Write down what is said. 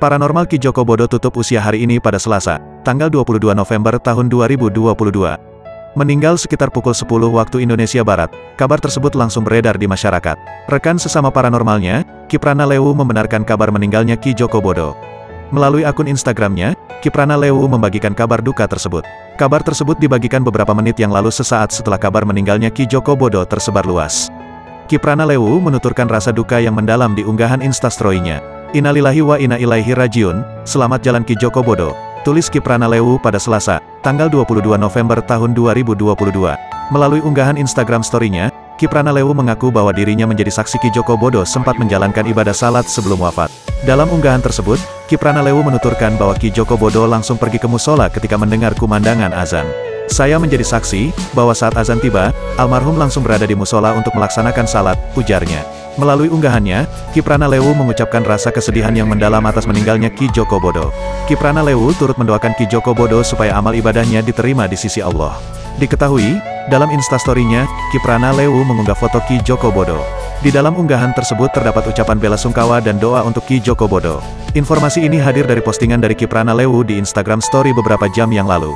Paranormal Ki Joko Bodo tutup usia hari ini pada Selasa, tanggal 22 November tahun 2022. Meninggal sekitar pukul 10 waktu Indonesia Barat. Kabar tersebut langsung beredar di masyarakat. Rekan sesama paranormalnya, Kiprana Lewu membenarkan kabar meninggalnya Ki Joko Bodo. Melalui akun Instagramnya, Kiprana Lewu membagikan kabar duka tersebut. Kabar tersebut dibagikan beberapa menit yang lalu sesaat setelah kabar meninggalnya Ki Joko Bodo tersebar luas. Kiprana Lewu menuturkan rasa duka yang mendalam di unggahan Instastory-nya. Innalillahi wa inna ilaihi rajiun, selamat jalan Ki Joko Bodo, tulis Kiprana Lewu pada Selasa, tanggal 22 November tahun 2022. Melalui unggahan Instagram story-nya, Kiprana Lewu mengaku bahwa dirinya menjadi saksi Ki Joko Bodo sempat menjalankan ibadah salat sebelum wafat. Dalam unggahan tersebut, Kiprana Lewu menuturkan bahwa Ki Joko Bodo langsung pergi ke musola ketika mendengar kumandangan azan. Saya menjadi saksi, bahwa saat azan tiba, almarhum langsung berada di musola untuk melaksanakan salat, ujarnya. Melalui unggahannya, Kiprana Lewu mengucapkan rasa kesedihan yang mendalam atas meninggalnya Ki Joko Bodo. Kiprana Lewu turut mendoakan Ki Joko Bodo supaya amal ibadahnya diterima di sisi Allah. Diketahui, dalam instastory-nya, Kiprana Lewu mengunggah foto Ki Joko Bodo. Di dalam unggahan tersebut terdapat ucapan bela sungkawa dan doa untuk Ki Joko Bodo. Informasi ini hadir dari postingan dari Kiprana Lewu di Instagram Story beberapa jam yang lalu.